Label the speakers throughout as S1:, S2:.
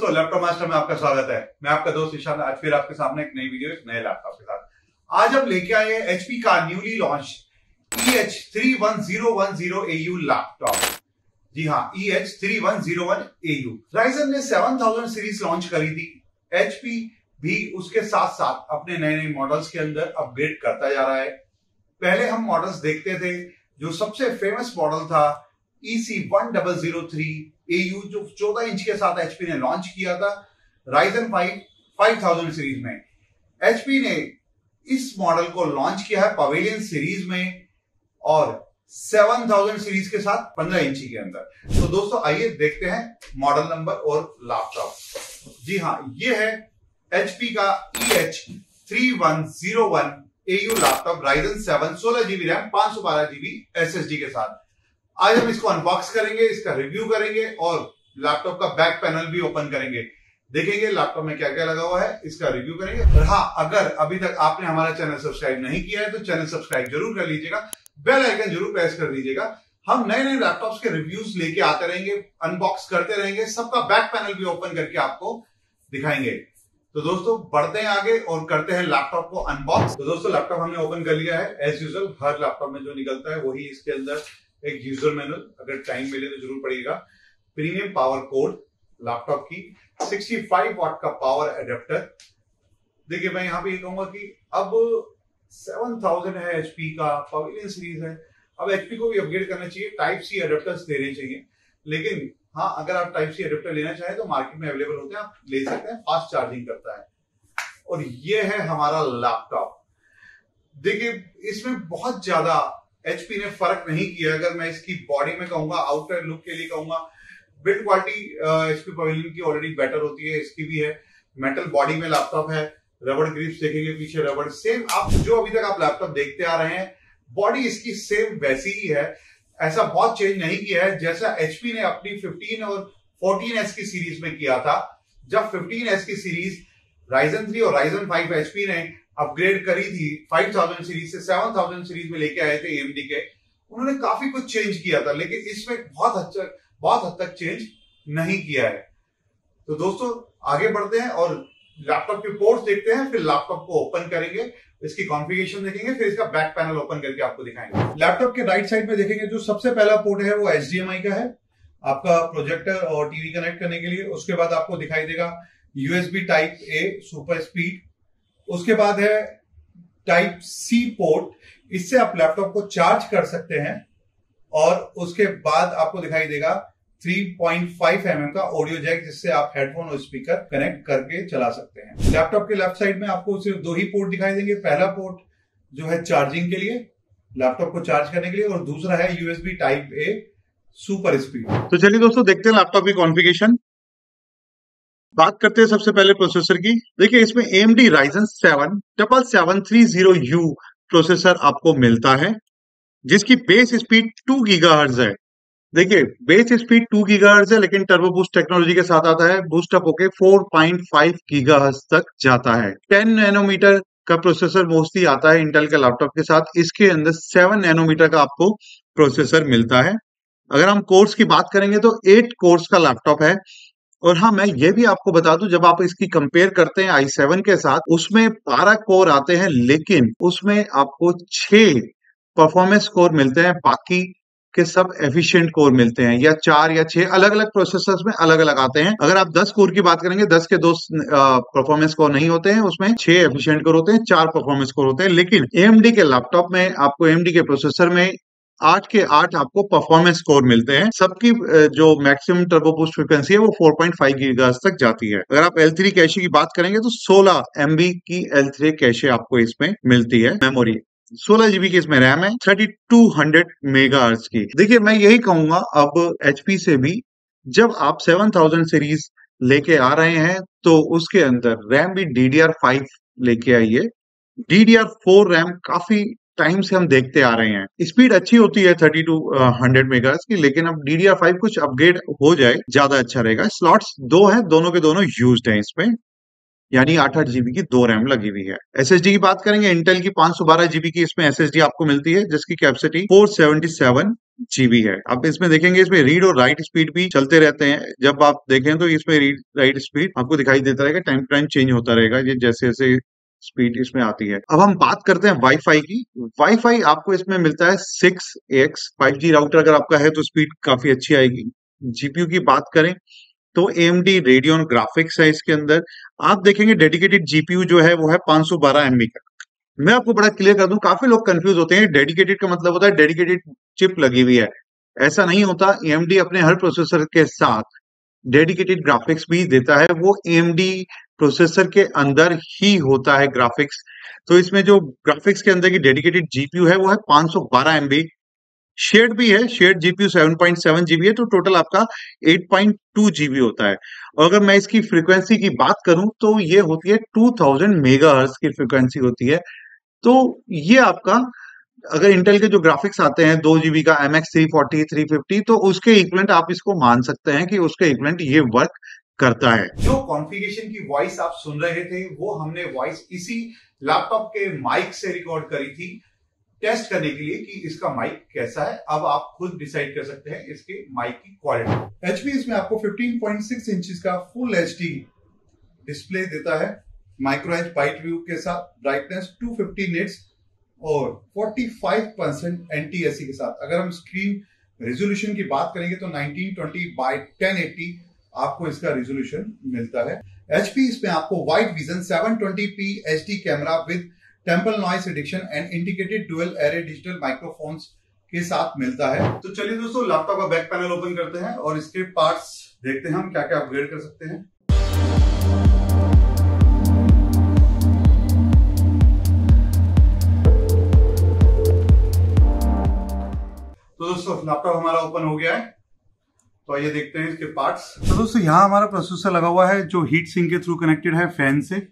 S1: दोस्तों, laptop master में आपका स्वागत है। मैं आपका दोस्त ईशान, आज फिर आपके सामने एक नई वीडियो, एक नए लैपटॉप के साथ। आज हम लेके आए हैं एचपी का न्यूली लॉन्च EH3101AU लैपटॉप। जी हाँ, EH3101AU। राइजन ने 7000 सीरीज लॉन्च करी थी। एचपी भी उसके साथ साथ अपने नए नए मॉडल्स के अंदर अपग्रेड करता जा रहा है। पहले हम मॉडल्स देखते थे, जो सबसे फेमस मॉडल था EC1003AU, जो 14 इंच के साथ एचपी ने लॉन्च किया था राइजन 5000 सीरीज में। एचपी ने इस मॉडल को लॉन्च किया है पवेलियन सीरीज में और 7000 सीरीज के साथ 15 इंची के अंदर। तो दोस्तों, आइए देखते हैं मॉडल नंबर और लैपटॉप। जी हाँ, ये है एचपी का EH3101AU laptop Ryzen 7 16GB RAM 512GB SSD के साथ। आज हम इसको अनबॉक्स करेंगे, इसका रिव्यू करेंगे और लैपटॉप का बैक पैनल भी ओपन करेंगे। देखेंगे लैपटॉप में क्या क्या लगा हुआ है, इसका रिव्यू करेंगे। और हाँ, अगर अभी तक आपने हमारा चैनल सब्सक्राइब नहीं किया है तो चैनल सब्सक्राइब जरूर कर लीजिएगा, बेल आइकन जरूर प्रेस कर दीजिएगा। हम नए नए लैपटॉप्स के रिव्यूज लेके आते रहेंगे, अनबॉक्स करते रहेंगे, सबका बैक पैनल भी ओपन करके आपको दिखाएंगे। तो दोस्तों, बढ़ते हैं आगे और करते हैं लैपटॉप को अनबॉक्स। तो दोस्तों, लैपटॉप हमने ओपन कर लिया है। एज यूजुअल हर लैपटॉप में जो निकलता है वही इसके अंदर एक यूजर मैनुअल, अगर टाइम मिले तो जरूर पड़ेगा। प्रीमियम पावर कोड लैपटॉप की, 65 वाट का पावर एडेप्टर। देखिए, मैं यहां पे ये कहूंगा कि अब 7000 है एचपी का, पवेलियन सीरीज है, अब एचपी को भी अपग्रेड करना चाहिए, टाइप सी एडेप्टर्स देने चाहिए। लेकिन हाँ, अगर आप टाइप सी एडेप्टर लेना चाहें तो मार्केट में अवेलेबल होते हैं, आप ले सकते हैं, फास्ट चार्जिंग करता है। और ये है हमारा लैपटॉप। देखिए, इसमें बहुत ज्यादा एचपी ने फर्क नहीं किया। अगर मैं इसकी बॉडी में कहूंगा, आउटर लुक के लिए कहूंगा, बिल्ड क्वालिटी एचपी पवेलियन की ऑलरेडी बेटर होती है, इसकी भी है। मेटल बॉडी में लैपटॉप है, रबड़ ग्रिप्स देखेंगे, पीछे रबड़ सेम, आप जो अभी तक आप लैपटॉप देखते आ रहे हैं, बॉडी इसकी सेम वैसी ही है। ऐसा बहुत चेंज नहीं किया है जैसा एचपी ने अपनी 15 और 14S की सीरीज में किया था। जब 15S की सीरीज राइजन 3 और राइजन 5 एचपी ने अपग्रेड करी थी 5000 सीरीज से 7000 सीरीज में लेके आए थे एएमडी के, उन्होंने काफी कुछ चेंज किया था, लेकिन इसमें बहुत हद तक चेंज नहीं किया है। तो दोस्तों, आगे बढ़ते हैं और लैपटॉप के पोर्ट्स देखते हैं, फिर लैपटॉप को ओपन करेंगे, इसकी कॉन्फ़िगरेशन देखेंगे, फिर इसका बैक पैनल ओपन करके आपको दिखाएंगे। लैपटॉप के राइट साइड में देखेंगे, जो सबसे पहला पोर्ट है वो HDMI का है, आपका प्रोजेक्टर और टीवी कनेक्ट करने के लिए। उसके बाद आपको दिखाई देगा USB type A super speed. उसके बाद है टाइप C पोर्ट, इससे आप लैपटॉप को चार्ज कर सकते हैं। और उसके बाद आपको दिखाई देगा 3.5 mm का ऑडियो जैक, जिससे आप हेडफोन और स्पीकर कनेक्ट करके चला सकते हैं। लैपटॉप के लेफ्ट साइड में आपको सिर्फ दो ही पोर्ट दिखाई देंगे। पहला पोर्ट जो है चार्जिंग के लिए, लैपटॉप को चार्ज करने के लिए, और दूसरा है USB type A super speed. तो चलिए दोस्तों, देखते हैं लैपटॉप की कॉन्फ़िगरेशन। बात करते हैं सबसे पहले प्रोसेसर की। देखिए, इसमें AMD Ryzen 7 7730U प्रोसेसर आपको मिलता है, जिसकी बेस स्पीड 2 गीगाहर्ट्ज है। देखिए, बेस स्पीड 2 गीगाहर्ट्ज है, लेकिन टर्बो बूस्ट टेक्नोलॉजी के साथ आता है, बूस्ट अप होके 4.5 गीगाहर्ट्ज तक जाता है। 10 नैनोमीटर का प्रोसेसर मोस्टली आता है इंटेल के लैपटॉप के साथ। इसके अंदर 7 नैनोमीटर का आपको प्रोसेसर मिलता है। अगर हम कोर्स की बात करेंगे तो 8 कोर्स का लैपटॉप है। और हाँ, मैं ये भी आपको बता दूं, जब आप इसकी कंपेयर करते हैं i7 के साथ, उसमें 12 कोर आते हैं, लेकिन उसमें आपको 6 परफॉर्मेंस कोर मिलते हैं, बाकी के सब एफिशिएंट कोर मिलते हैं, या 4 या 6 अलग अलग प्रोसेसर्स में अलग अलग आते हैं। अगर आप 10 कोर की बात करेंगे, 10 के 2 परफॉर्मेंस कोर नहीं होते हैं, उसमें 6 एफिशिएंट कोर होते हैं, 4 परफॉर्मेंस कोर होते हैं। लेकिन एएमडी के लैपटॉप में आपको, एएमडी के प्रोसेसर में 8 के 8 आपको परफॉर्मेंस कोर मिलते हैं। सबकी जो मैक्सिमम टर्बो बूस्ट फ्रीक्वेंसी है वो 4.5 गीगाहर्ट्ज तक जाती है। अगर आप L3 कैशे की बात करेंगे तो 16 MB की L3 कैशे आपको इसमें मिलती है। मेमोरी 16 GB की इसमें रैम है, 3200 मेगाहर्ट्ज की। देखिए, मैं यही कहूंगा अब HP से भी, जब आप 7000 सीरीज लेके आ रहे हैं तो उसके अंदर रैम भी DDR5 लेके आइए। DDR4 रैम काफी टाइम से हम देखते आ रहे हैं, स्पीड अच्छी होती है 3200 मेगाहर्ट्ज की, लेकिन अब DDR5 कुछ अपग्रेड हो जाए ज्यादा अच्छा रहेगा। स्लॉट्स 2 हैं, दोनों के दोनों यूज्ड हैं इसमें।
S2: यानी 8 जीबी की 2 रैम लगी हुई है। एसएसडी की बात करेंगे, इंटेल की 512 जीबी की इसमें एसएसडी आपको मिलती है, जिसकी कैपेसिटी 477 जीबी है। अब इसमें देखेंगे, इसमें रीड और राइट स्पीड भी चलते रहते हैं। जब आप देखें तो इसमें रीड राइट स्पीड आपको दिखाई देता रहेगा, टाइम टाइम चेंज होता रहेगा ये जैसे जैसे स्पीड इसमें आती है। अब हम बात करते हैं वाईफाई की। वाईफाई आपको इसमें मिलता है 6x 5G राउटर अगर आपका है तो स्पीड काफी अच्छी आएगी। जीपीयू की बात करें तो AMD रेडियन ग्राफिक्स है इसके अंदर। आप देखेंगे डेडिकेटेड जीपीयू जो है वो है 512 MB का। मैं आपको बड़ा क्लियर कर दूं, काफी लोग कंफ्यूज होते हैं, डेडिकेटेड का मतलब होता है डेडिकेटेड चिप लगी हुई है। ऐसा नहीं होता। AMD अपने हर प्रोसेसर के साथ डेडिकेटेड ग्राफिक्स भी देता है, वो AMD प्रोसेसर के अंदर ही होता है ग्राफिक्स। तो इसमें जो ग्राफिक्स के अंदर की डेडिकेटेड जीपीयू है वो है 512 MB। शेयर्ड भी है, शेयर्ड जीपीयू 7.7 जीबी है, तो टोटल आपका 8.2 जीबी होता है। और अगर मैं इसकी फ्रीक्वेंसी की बात करूं तो ये होती है 2000 मेगाहर्ट्ज की फ्रीक्वेंसी होती है। तो ये आपका, अगर इंटेल के जो ग्राफिक्स आते हैं 2 जीबी का MX 340 350, तो उसके इक्वलेंट आप इसको मान सकते हैं कि उसके इक्वलेंट ये वर्क करता है।
S1: जो कॉन्फ़िगरेशन की वॉइस आप सुन रहे थे वो हमने वॉइस इसी लैपटॉप के माइक से रिकॉर्ड करी थी, टेस्ट करने के लिए कि इसका माइक कैसा है। अब आप खुद डिसाइड कर सकते हैं इसके माइक की क्वालिटी। एचपी इसमें आपको 15.6 इंचेस का फुल एचडी डिस्प्ले देता है, माइक्रो एच बाइट व्यू के साथ, ब्राइटनेस 250 निट्स और 45% एनटीएससी के साथ। अगर हम स्क्रीन रेजोल्यूशन की बात करेंगे तो 1920 बाय 1080 आपको इसका रेजोल्यूशन मिलता है। एचपी इसमें आपको wide vision 720p HD camera with temporal noise reduction and integrated dual array digital microphones के साथ मिलता है। तो चलिए दोस्तों, लैपटॉप का बैक पैनल ओपन करते हैं और इसके पार्ट्स देखते हैं हम क्या क्या अपग्रेड कर सकते हैं। तो दोस्तों, लैपटॉप हमारा ओपन हो गया है, तो आइए देखते हैं इसके पार्ट्स। तो दोस्तों, यहाँ हमारा प्रोसेसर लगा हुआ है जो हीट सिंक के थ्रू कनेक्टेड है फैन से।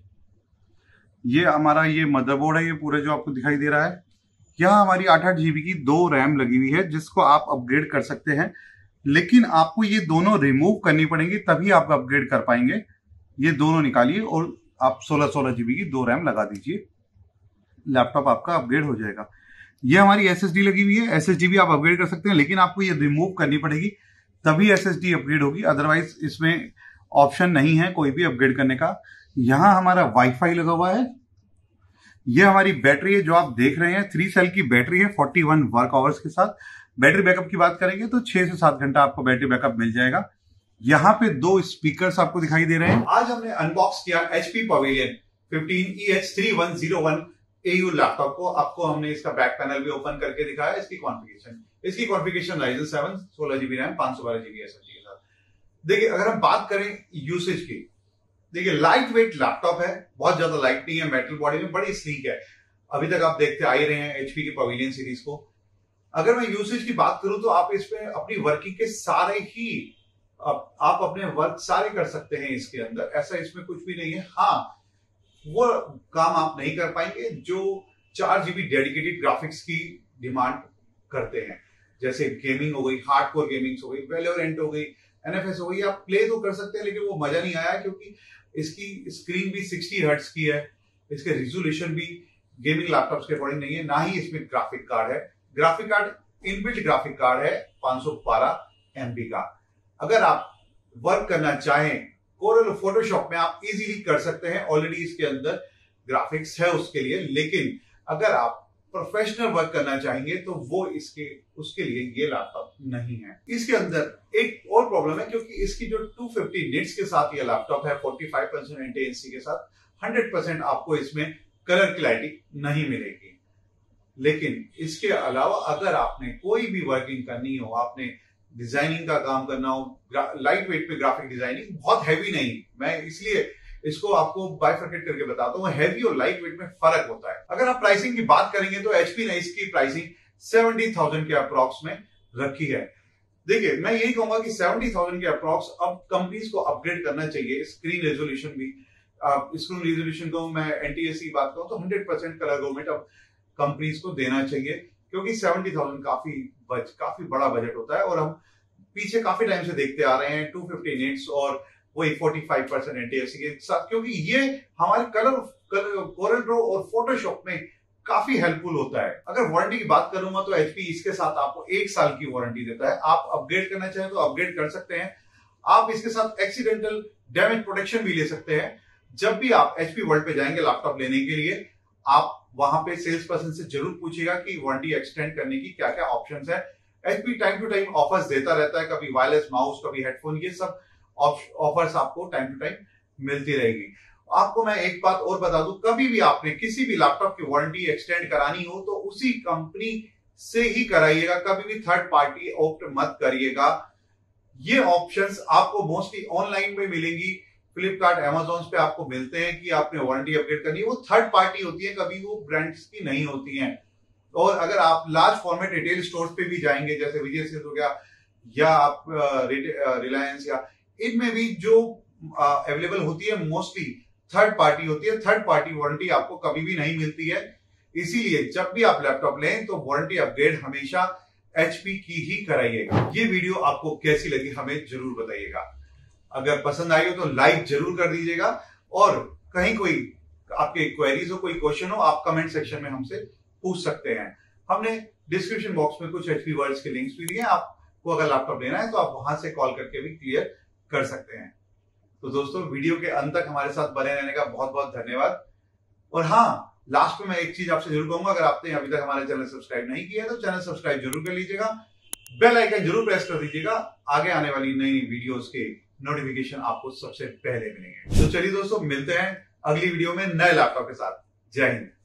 S1: ये हमारा ये मदरबोर्ड है, ये पूरा जो आपको दिखाई दे रहा है। यहाँ हमारी 8 जीबी की 2 रैम लगी हुई है जिसको आप अपग्रेड कर सकते हैं, लेकिन आपको ये दोनों रिमूव करनी पड़ेंगी तभी आप अपग्रेड कर पाएंगे। ये दोनों निकालिए और आप 16 जीबी की 2 रैम लगा दीजिए, लैपटॉप आपका अपग्रेड हो जाएगा। ये हमारी एसएसडी लगी हुई है, एसएसडी भी आप अपग्रेड कर सकते हैं, लेकिन आपको ये रिमूव करनी पड़ेगी तभी एसएसडी अपग्रेड होगी, अदरवाइज इसमें ऑप्शन नहीं है कोई भी अपग्रेड करने का। यहां हमारा वाईफाई लगा हुआ है। ये हमारी बैटरी है जो आप देख रहे हैं, 3 सेल की बैटरी है 41 वर्क आवर्स के साथ। बैटरी बैकअप की बात करेंगे तो 6 से 7 घंटा आपको बैटरी बैकअप मिल जाएगा। यहाँ पे 2 स्पीकर्स आपको दिखाई दे रहे हैं। आज हमने अनबॉक्स किया HP pavilion 15EH3101 AU laptop को। आपको हमने इसका बैक पैनल भी ओपन करके दिखाया। इसकी configuration Ryzen 7 16GB RAM 512GB SSD के साथ। देखिए, अगर हम बात करें यूसेज की, देखिए लाइट वेट लैपटॉप है, बहुत ज्यादा लाइट नहीं है, मेटल बॉडी में बड़ी स्लीक है। अभी तक आप देखते आ ही रहे हैं HP की पवेलियन सीरीज को। अगर मैं यूसेज की बात करूं तो आप इसमें अपनी वर्किंग के सारे ही आप अपने वर्क सारे कर सकते हैं इसके अंदर, ऐसा इसमें कुछ भी नहीं है। हाँ, वो काम आप नहीं कर पाएंगे जो 4 GB डेडिकेटेड ग्राफिक्स की डिमांड करते हैं, जैसे गेमिंग हो गई, हार्डकोर गेमिंग हो गई, वैलोरेंट हो गई, NFS हो गई। आप प्ले तो कर सकते हैं लेकिन वो मजा नहीं आया, क्योंकि इसकी स्क्रीन भी 60 हर्ट्ज की है, इसके रिजोल्यूशन भी गेमिंग लैपटॉप्स के अकॉर्डिंग नहीं है, ना ही इसमें ग्राफिक कार्ड है। Graphic card inbuilt graphic card है 512 MB का। अगर आप वर्क करना चाहें कोरल फोटोशॉप में आप इजीली कर सकते हैं, ऑलरेडी इसके अंदर ग्राफिक्स है उसके लिए। लेकिन अगर आप प्रोफेशनल वर्क करना चाहेंगे तो वो उसके लिए ये लैपटॉप नहीं है। इसके अंदर एक और प्रॉब्लम है, क्योंकि इसकी जो 250 निट्स के साथ ये लैपटॉप है 45% एनटीएससी के साथ, 100% आपको इसमें कलर क्लैरिटी नहीं मिलेगी। लेकिन इसके अलावा अगर आपने कोई भी वर्किंग करनी हो, आपने डिजाइनिंग का काम करना हो, लाइट वेट पे ग्राफिक डिजाइनिंग, बहुत हैवी नहीं, मैं इसलिए इसको आपको बाइफरकेट करके बताता हूँ, हैवी और लाइट वेट में फर्क होता है। अगर आप प्राइसिंग की बात करेंगे तो एचपी ने इसकी प्राइसिंग 70,000 के अप्रॉक्स में रखी है। देखिए, मैं यही कहूंगा कि 70,000 के अप्रॉक्स अब कंपनीज को अपग्रेड करना चाहिए। स्क्रीन रेजोल्यूशन भी, स्क्रीन रेजोल्यूशन को मैं एनटीएससी की बात करूं तो 100% कलर गवर्नमेंट अब कंपनीज को देना चाहिए, क्योंकि 70,000 काफी बड़ा बजट होता है। और हम पीछे काफी टाइम से देखते आ रहे हैं 250 निट्स और वही 45% NTSC के साथ, क्योंकि ये हमारे Corel Draw और फोटोशॉप में काफी हेल्पफुल होता है। अगर वारंटी की बात करूंगा तो HP इसके साथ आपको 1 साल की वारंटी देता है। आप अपग्रेड करना चाहें तो अपग्रेड कर सकते हैं। आप इसके साथ एक्सीडेंटल डैमेज प्रोटेक्शन भी ले सकते हैं। जब भी आप HP वर्ल्ड पे जाएंगे लैपटॉप लेने के लिए, आप वहां पे सेल्स पर्सन से जरूर पूछिएगा कि वारंटी एक्सटेंड करने की क्या क्या ऑप्शंस है। HP time to time offers देता रहता है, कभी वायरलेस माउस, कभी हेडफोन, ये सब ऑफर्स आपको टाइम टू टाइम मिलती रहेगी। आपको मैं एक बात और बता दूं, कभी भी आपने किसी भी लैपटॉप की वारंटी एक्सटेंड करानी हो तो उसी कंपनी से ही कराइएगा, कभी भी थर्ड पार्टी ऑप्ट मत करिएगा। ये ऑप्शंस आपको मोस्टली ऑनलाइन में मिलेंगी, फ्लिपकार्ट, अमेज़न पे आपको मिलते हैं कि आपने वारंटी अपडेट करनी है, वो थर्ड पार्टी होती है, कभी वो ब्रांड्स की नहीं होती हैं। और अगर आप लार्ज फॉर्मेट रिटेल स्टोर्स पे भी जाएंगे, जैसे विजय सेल्स हो गया या आप रिलायंस, या इनमें भी जो अवेलेबल होती है मोस्टली थर्ड पार्टी होती है। थर्ड पार्टी वारंटी आपको कभी भी नहीं मिलती है। इसीलिए जब भी आप लैपटॉप लें तो वारंटी अपग्रेड हमेशा HP की ही कराइएगा। ये वीडियो आपको कैसी लगी हमें जरूर बताइएगा। अगर पसंद आई हो तो लाइक जरूर कर दीजिएगा, और कहीं कोई आपके क्वेरीज हो, कोई क्वेश्चन हो, आप कमेंट सेक्शन में हमसे पूछ सकते हैं। हमने डिस्क्रिप्शन बॉक्स में कुछ HP वर्ड्स के लिंक्स भी दिए हैं, आपको अगर लैपटॉप लेना है तो आप वहां से कॉल करके भी क्लियर कर सकते हैं। तो दोस्तों, वीडियो के अंत तक हमारे साथ बने रहने का बहुत बहुत धन्यवाद। और हाँ, लास्ट में मैं एक चीज आपसे जरूर कहूंगा, अगर आपने अभी तक हमारे चैनल सब्सक्राइब नहीं किया है तो चैनल सब्सक्राइब जरूर कर लीजिएगा, बेल आइकन जरूर प्रेस कर दीजिएगा। आगे आने वाली नई नई वीडियोस के नोटिफिकेशन आपको सबसे पहले मिलेंगे। तो चलिए दोस्तों, मिलते हैं अगली वीडियो में नए लैपटॉप के साथ। जय हिंद।